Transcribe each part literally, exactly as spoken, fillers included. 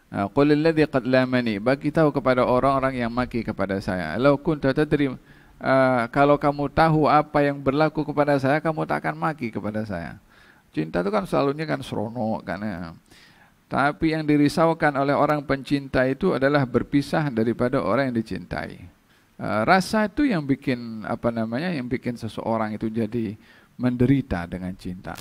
Uh, Qul alladhi qad lamani, bagi tahu kepada orang-orang yang maki kepada saya. Law kunta tadri, uh, kalau kamu tahu apa yang berlaku kepada saya, kamu tak akan maki kepada saya. Cinta itu kan selalunya kan seronok kan ya. Tapi yang dirisaukan oleh orang pencinta itu adalah berpisah daripada orang yang dicintai. Uh, rasa itu yang bikin apa namanya, yang bikin seseorang itu jadi menderita dengan cinta.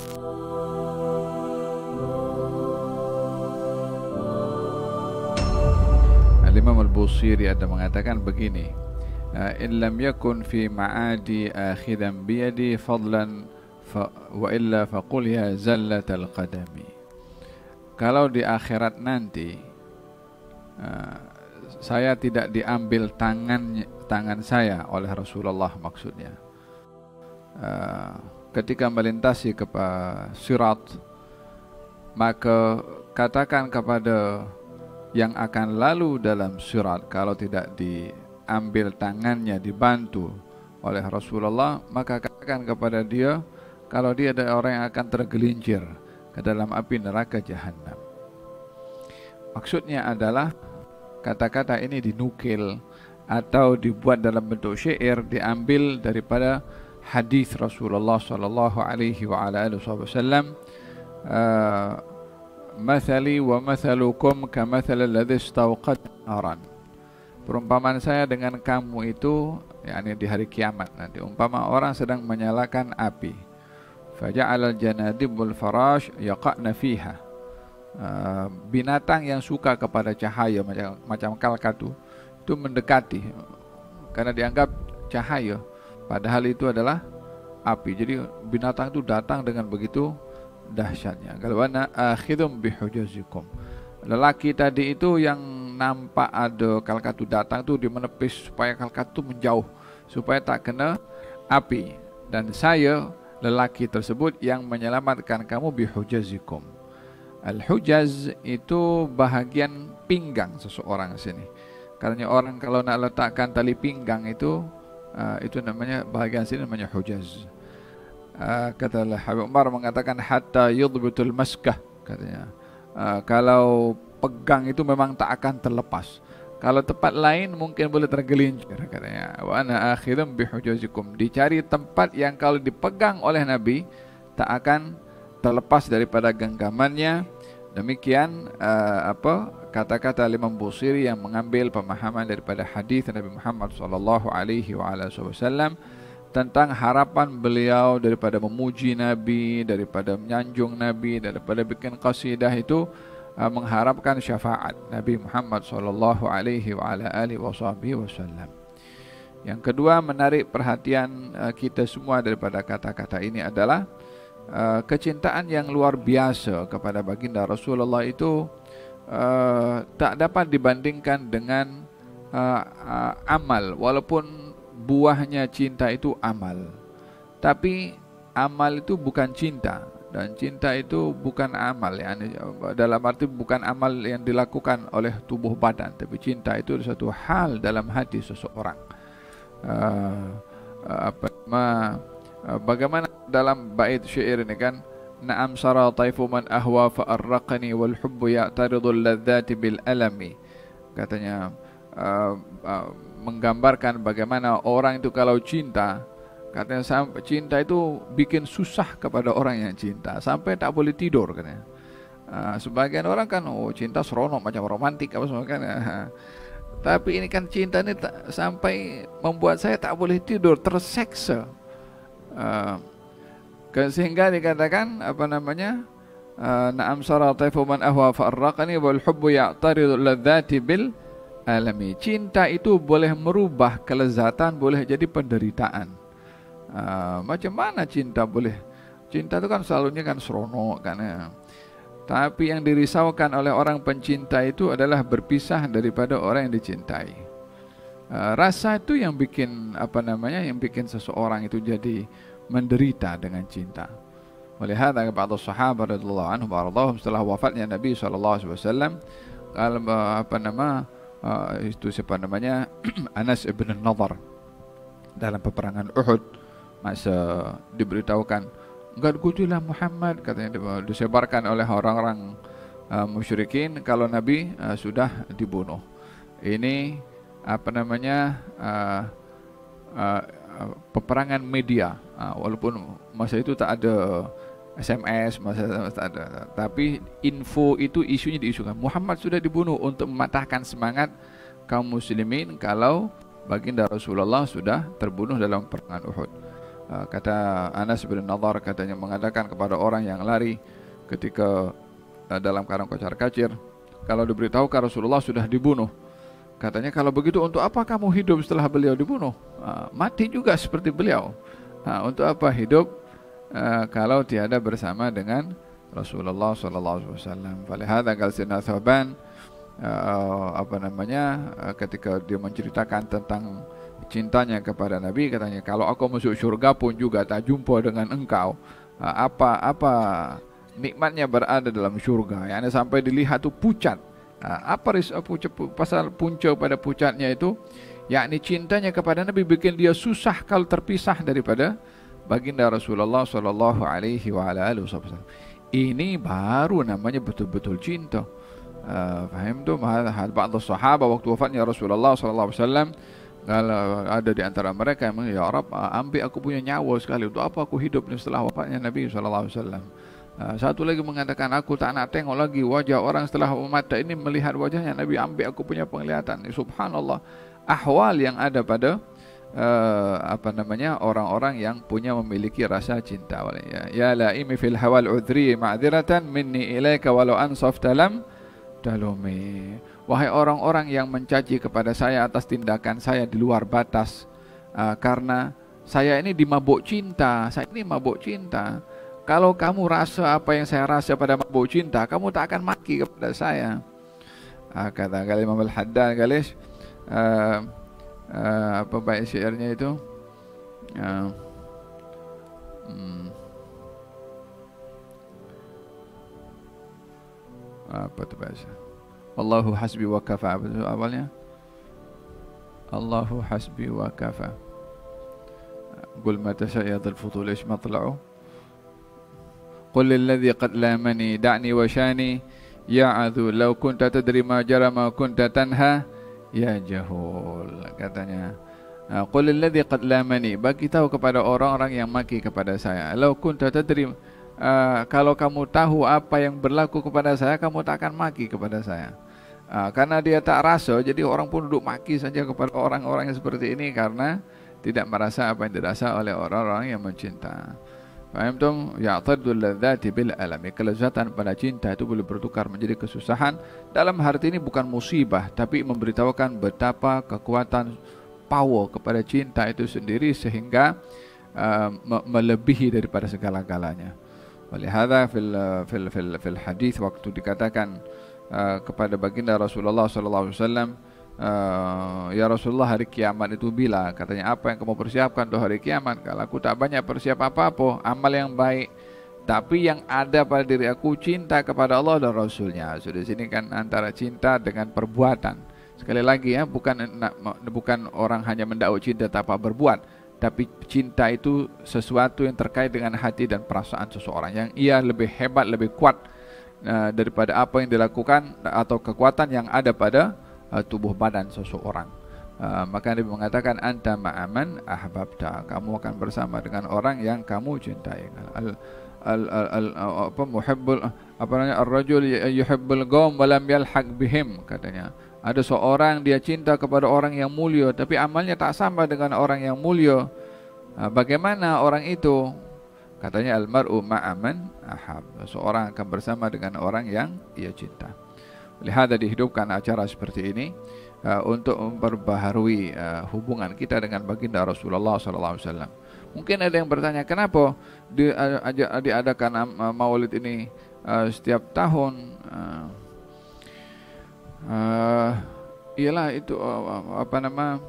Al-Imam Al-Busiri ada mengatakan begini, in lam yakun fi ma'adi akhidan biyadi fadlan fa, wa illa faqul ya zallatal qadami. Kalau di akhirat nanti uh, saya tidak diambil tangan tangan saya oleh Rasulullah, maksudnya uh, ketika melintasi ke sirat, maka katakan kepada yang akan lalu dalam sirat, kalau tidak diambil tangannya, dibantu oleh Rasulullah, maka katakan kepada dia kalau dia adalah orang yang akan tergelincir ke dalam api neraka jahanam. Maksudnya adalah kata-kata ini dinukil atau dibuat dalam bentuk syair, diambil daripada hadis Rasulullah sallallahu alaihi wa ala alihi wasallam, mathali wa mathalukum kamathal alladhi istawqad naran. Perumpamaan saya dengan kamu itu, yakni di hari kiamat nanti, umpama orang sedang menyalakan api. Faja'al al-janadibul farash yaqa'na fiha. Uh, binatang yang suka kepada cahaya macam macam kalkatu itu mendekati karena dianggap cahaya, padahal itu adalah api. Jadi binatang itu datang dengan begitu dahsyatnya. Kalau ana akhidum bihujazikum, lelaki tadi itu yang nampak ada kalkatu datang tuh dia menepis supaya kalkatu menjauh, supaya tak kena api. Dan saya lelaki tersebut yang menyelamatkan kamu bihujazikum. Al-hujaz itu bahagian pinggang seseorang sini. Karena orang kalau nak letakkan tali pinggang itu uh, itu namanya bahagian sini namanya hujaz. Uh, kata Habib Umar mengatakan hatta yudbitul maskah, katanya. Uh, kalau pegang itu memang tak akan terlepas. Kalau tempat lain mungkin boleh tergelincir, katanya. Wa ana akhidum bihujazikum. Dicari tempat yang kalau dipegang oleh Nabi tak akan terlepas daripada genggamannya. Demikian uh, apa kata-kata Imam Busiri yang mengambil pemahaman daripada hadis Nabi Muhammad sallallahu alaihi wasallam tentang harapan beliau daripada memuji Nabi, daripada menyanjung Nabi, daripada bikin qasidah itu uh, mengharapkan syafaat Nabi Muhammad sallallahu alaihi wasallam. Yang kedua, menarik perhatian uh, kita semua daripada kata-kata ini adalah Uh, kecintaan yang luar biasa kepada baginda Rasulullah itu uh, tak dapat dibandingkan dengan uh, uh, amal, walaupun buahnya cinta itu amal. Tapi amal itu bukan cinta, dan cinta itu bukan amal, yani, dalam arti bukan amal yang dilakukan oleh tubuh badan, tapi cinta itu satu hal dalam hati seseorang. uh, uh, apa ma, uh, bagaimana dalam bait syair ini kan, na'am sara taifu man ahwa fa'arraqani wal hubbu ya'taridul ladzati bil alami. Katanya uh, uh, menggambarkan bagaimana orang itu kalau cinta, katanya sampai cinta itu bikin susah kepada orang yang cinta sampai tak boleh tidur, katanya. Uh, sebagian orang kan oh cinta seronok macam romantik apa semua kan. Uh, tapi ini kan cinta ini tak, sampai membuat saya tak boleh tidur, terseksa. Uh, Sehingga dikatakan apa namanya, na'am sara taifu man ahwa fa'arraqani wal hubbu ya'taridu ladzati bil alami. Cinta itu boleh merubah kelezatan, boleh jadi penderitaan. Uh, macam mana cinta boleh? Cinta itu kan selalunya kan seronok kan ya. Tapi yang dirisaukan oleh orang pencinta itu adalah berpisah daripada orang yang dicintai. Uh, rasa itu yang bikin apa namanya, yang bikin seseorang itu jadi menderita dengan cinta. Melihat kepada sahabat radhiyallahu anhum warḍahum, setelah wafatnya Nabi sallallahu alaihi wasallam, apa nama uh, itu siapa namanya Anas ibn Nadhr dalam peperangan Uhud, masa diberitahukan enggak kutilah Muhammad, katanya disebarkan oleh orang-orang uh, musyrikin kalau Nabi uh, sudah dibunuh. Ini apa namanya uh, uh, uh, peperangan media, uh, walaupun masa itu tak ada S M S, masa itu tak ada, tapi info itu isunya diisukan Muhammad sudah dibunuh untuk mematahkan semangat kaum muslimin kalau baginda Rasulullah sudah terbunuh dalam peperangan Uhud. Uh, kata Anas bin Nadhr katanya mengatakan kepada orang yang lari ketika uh, dalam keadaan kocar-kacir, kalau diberitahukan Rasulullah sudah dibunuh, katanya kalau begitu untuk apa kamu hidup setelah beliau dibunuh? Uh, mati juga seperti beliau. Uh, untuk apa hidup uh, kalau tiada bersama dengan Rasulullah sallallahu alaihi wasallam? Falihada qala Sayyidina Thauban uh, apa namanya uh, ketika dia menceritakan tentang cintanya kepada Nabi, katanya kalau aku masuk surga pun juga tak jumpa dengan engkau. Uh, apa apa nikmatnya berada dalam surga, yang sampai dilihat tu pucat. Uh, apa ris pucat, pasal punca pada pucatnya itu, yakni cintanya kepada Nabi bikin dia susah kalau terpisah daripada baginda Rasulullah sallallahu alaihi wa ala alihi wasallam. Ini baru namanya betul-betul cinta. Uh, faham tu? Mahal ba'd sahabat waktu wafatnya Rasulullah sallallahu alaihi wasallam, kalau ada di antara mereka yang ya Rabb, ambil aku punya nyawa sekali, untuk apa aku hidup setelah wafatnya Nabi sallallahu alaihi wasallam. Uh, satu lagi mengatakan aku tak nak tengok lagi wajah orang setelah mata ini, melihat wajahnya Nabi, ambil aku punya penglihatan. Subhanallah, ahwal yang ada pada uh, apa namanya orang-orang yang punya memiliki rasa cinta. Ya, ya laimi fil hawal udri ma'dziratan minni ilaika walau ansafta lam talumi. Wahai orang-orang yang mencaci kepada saya atas tindakan saya di luar batas, uh, karena saya ini dimabuk cinta, saya ini mabuk cinta. Kalau kamu rasa apa yang saya rasa pada mabuk cinta, kamu tak akan maki kepada saya. Uh, kata kali Imam Al-Haddad galis, uh, uh, apa baik syairnya itu? Uh, hmm, apa tu bahasa? Allahu hasbi wa kafa. Awalnya Allahu hasbi wa kafa. Qul ma tashayyadul futul ish matla'u. Qul lilladhi qad lamani da'ni wa shani ya'adhu law kunta tadri ma jara ma kunta tanha ya jahul. Katanya qul lilladhi qad lamani, bagi tahu kepada orang-orang yang maki kepada saya, law kunta tadri, uh, kalau kamu tahu apa yang berlaku kepada saya, kamu tak akan maki kepada saya. Uh, karena dia tak rasa, jadi orang pun duduk maki saja kepada orang-orang yang seperti ini karena tidak merasa apa yang dirasa oleh orang-orang yang mencinta. Faham tum? Ya'tadul ladzati bil alami. Kelezatan pada cinta itu boleh bertukar menjadi kesusahan. Dalam arti ini bukan musibah, tapi memberitahukan betapa kekuatan power kepada cinta itu sendiri sehingga uh, me melebihi daripada segala-galanya. Walihada fil fil fil fil hadis waktu dikatakan Uh, kepada baginda Rasulullah sallallahu alaihi wasallam, uh, ya Rasulullah, hari kiamat itu bila? Katanya, apa yang kamu persiapkan untuk hari kiamat? Kalau aku tak banyak persiap apa-apa, amal yang baik, tapi yang ada pada diri aku cinta kepada Allah dan Rasulnya. So di sini kan antara cinta dengan perbuatan. Sekali lagi ya, bukan bukan orang hanya mendakwa cinta tanpa berbuat, tapi cinta itu sesuatu yang terkait dengan hati dan perasaan seseorang, yang ia lebih hebat, lebih kuat Uh, daripada apa yang dilakukan atau kekuatan yang ada pada uh, tubuh badan seseorang. Uh, maka Nabi mengatakan, anta ma'aman ahbabta, kamu akan bersama dengan orang yang kamu cintai. Al al al, al apa muhibbul apa namanya ar-rajul yuhibbul qaum wa lam yalhaq bihim, katanya. Ada seorang dia cinta kepada orang yang mulia tapi amalnya tak sama dengan orang yang mulia. Uh, bagaimana orang itu? Katanya almar'u ma'aman ahab, seorang akan bersama dengan orang yang ia cinta. Lihat dihidupkan acara seperti ini uh, untuk memperbaharui uh, hubungan kita dengan baginda Rasulullah sallallahu alaihi wasallam. Mungkin ada yang bertanya, kenapa di, uh, diadakan uh, Maulid ini uh, setiap tahun? Uh, uh, ialah itu uh, apa nama?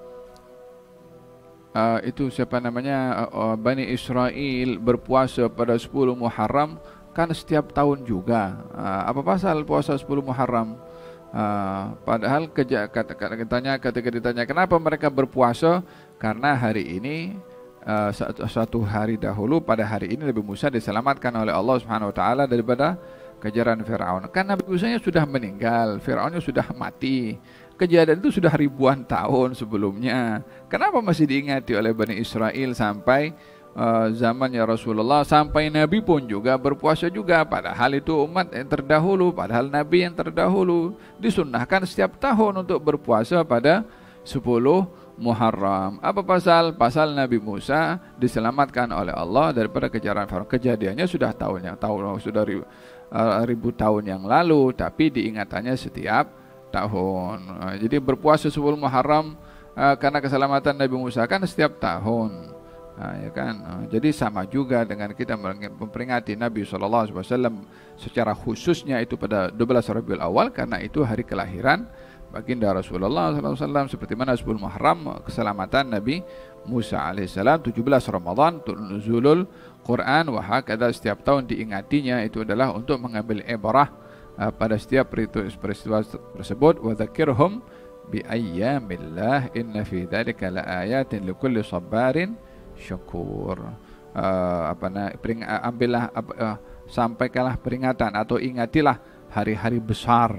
Uh, itu siapa namanya uh, uh, Bani Israel berpuasa pada sepuluh Muharram kan setiap tahun juga. Uh, apa pasal puasa sepuluh Muharram? Uh, padahal keja, kata, kata, katanya, ketika ditanya kenapa mereka berpuasa, karena hari ini uh, satu, satu hari dahulu pada hari ini Nabi Musa diselamatkan oleh Allah Subhanahu Wa Taala daripada kejaran Firaun. Kan Nabi Musa sudah meninggal, Firaunnya sudah mati. Kejadian itu sudah ribuan tahun sebelumnya. Kenapa masih diingati oleh Bani Israel sampai uh, zamannya Rasulullah, sampai Nabi pun juga berpuasa juga. Padahal itu umat yang terdahulu, padahal Nabi yang terdahulu. Disunnahkan setiap tahun untuk berpuasa pada sepuluh Muharram. Apa pasal? Pasal Nabi Musa diselamatkan oleh Allah daripada kejaran Firaun. Kejadiannya sudah tahun yang tahun sudah ribu, uh, ribu tahun yang lalu, tapi diingatannya setiap tahun. Jadi berpuasa sepuluh Muharram uh, karena keselamatan Nabi Musa kan setiap tahun. Nah, ya kan? Jadi sama juga dengan kita memperingati Nabi shallallahu alaihi wasallam secara khususnya itu pada dua belas Rabiul Awal, karena itu hari kelahiran baginda Rasulullah shallallahu alaihi wasallam, seperti mana sepuluh Muharram keselamatan Nabi Musa alaihissalam, tujuh belas Ramadan nuzulul Quran, wa hakadha, setiap tahun diingatinya itu adalah untuk mengambil ibrah uh, pada setiap peristiwa tersebut. Wa dzakirhum bi ayyamillah inna fi dzalika laayatin likulli sabarin syukur. Uh, apa nah, pering, uh, ambillah uh, uh, sampaikanlah peringatan atau ingatilah hari-hari besar,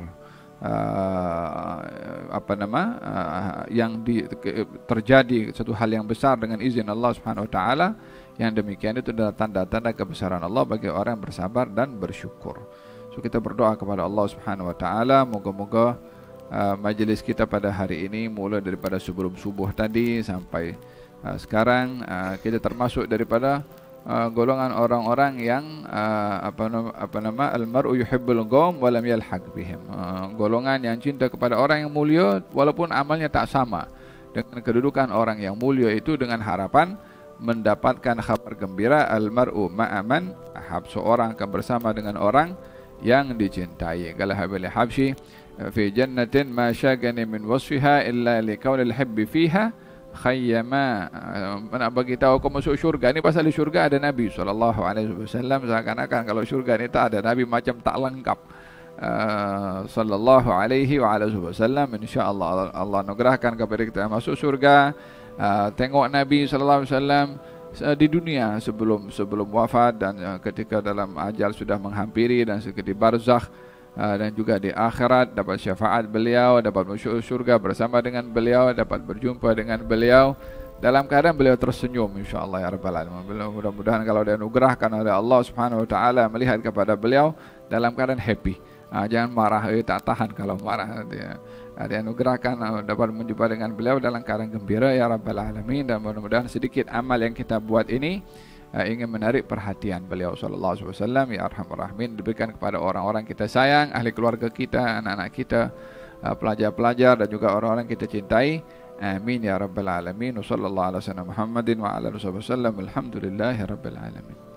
uh, apa nama uh, yang di, ke, terjadi satu hal yang besar dengan izin Allah Subhanahu wa taala. Yang demikian itu adalah tanda-tanda kebesaran Allah bagi orang yang bersabar dan bersyukur. So kita berdoa kepada Allah Subhanahu wa taala, moga-moga uh, majelis kita pada hari ini mulai daripada sebelum subuh tadi sampai uh, sekarang uh, kita termasuk daripada uh, golongan orang-orang yang uh, apa nama apa nama al-mar'u yuhibbul qaum wa lam yalhaq bihim. Uh, golongan yang cinta kepada orang yang mulia walaupun amalnya tak sama dengan kedudukan orang yang mulia itu, dengan harapan mendapatkan kabar gembira. Al-mar'u ma'aman ahab, seorang akan bersama dengan orang yang dicintai. Qala Habil Habsyi fi jannatin ma syagani min wasfiha illa liqaulil habbi fiha khayyama. Mana bagi tahu kau masuk syurga ni pasal di syurga ada Nabi sallallahu alaihi wasallam. Seakan-akan kalau syurga ni tak ada Nabi macam tak lengkap. Uh, sallallahu alaihi wa alihi wasallam, insyaallah Allah, Allah anugerahkan kepada kita masuk surga. Uh, tengok Nabi sallallahu alaihi wasallam uh, di dunia sebelum sebelum wafat, dan uh, ketika dalam ajal sudah menghampiri, dan di barzakh, uh, dan juga di akhirat dapat syafaat beliau, dapat masuk surga bersama dengan beliau, dapat berjumpa dengan beliau dalam keadaan beliau tersenyum, insyaallah ya rabbal alamin. Mudah-mudahan kalau dianugerahkan oleh Allah Subhanahu wa taala melihat kepada beliau dalam keadaan happy. Ah, jangan marah, eh, tak tahan kalau marah. Dia ada anugerahkan uh, dapat menjumpa dengan beliau dalam keadaan gembira ya rabbal alamin. Dan mudah-mudahan sedikit amal yang kita buat ini uh, ingin menarik perhatian beliau sallallahu alaihi wasallam ya arhamar rahimin, diberikan kepada orang-orang kita sayang, ahli keluarga kita, anak-anak kita, uh, pelajar-pelajar, dan juga orang-orang kita cintai. Amin ya rabbal alamin. Wassallallahu ala sayyidina Muhammadin wa ala alihi wasallam. Alhamdulillahi rabbil alamin.